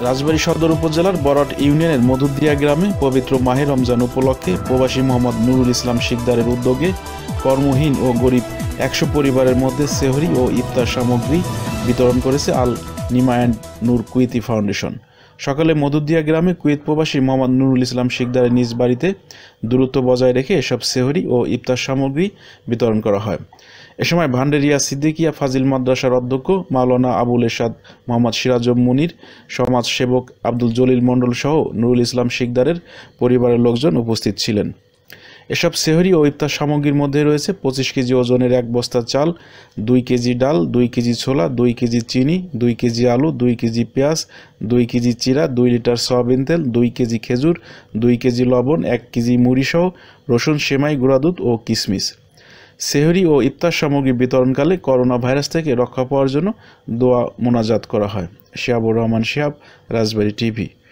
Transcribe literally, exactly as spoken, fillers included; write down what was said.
রাজবাড়ী সদর উপজেলার বরাট ইউনিয়নের মধুদিয়া গ্রামে পবিত্র মাহে রমজান উপলক্ষে প্রবাসী মোহাম্মদ নুরুল ইসলাম শিকদারের উদ্যোগে কর্মহীন ও গরিব একশো পরিবারের মধ্যে সেহরি ও ইফতার সামগ্রী বিতরণ করেছে Al Nima and Noor Kuwaiti Foundation. সকালে মধুদিয়া গ্রামে কুয়েত প্রবাসী মোহাম্মদ নুরুল ইসলাম শিকদারের নিজ বাড়িতে দূরত্ব বজায় রেখে এসব সেহরি ও ইফতার সামগ্রী বিতরণ করা হয়। এ সময় ভান্ডেরিয়া সিদ্দিকিয়া ফাজিল মাদ্রাসার অধ্যক্ষ মাওলানা আবুল এরশাদ মোহাম্মদ সিরাজুম মুনির, সমাজসেবক আব্দুল জলিল মণ্ডল সহ নুরুল ইসলাম শিকদারের পরিবারের লোকজন উপস্থিত ছিলেন। এসব সেহরি ও ইফতার সামগ্রীর মধ্যে রয়েছে পঁচিশ কেজি ওজনের এক বস্তা চাল, দুই কেজি ডাল, দুই কেজি ছোলা, দুই কেজি চিনি, দুই কেজি আলু, দুই কেজি পেঁয়াজ, দুই কেজি চিরা, দুই লিটার সয়াবিন তেল, দুই কেজি খেজুর, দুই কেজি লবণ, এক কেজি মুড়ি সহ রসুন, সেমাই, গুঁড়া দুধ ও কিশমিশ। সেহরি ও ইফতার সামগ্রী বিতরণকালে করোনা ভাইরাস থেকে রক্ষা পাওয়ার জন্য দোয়া মোনাজাত করা হয়। শিহাবুর রহমান শিহাব, রাজবাড়ী টিভি।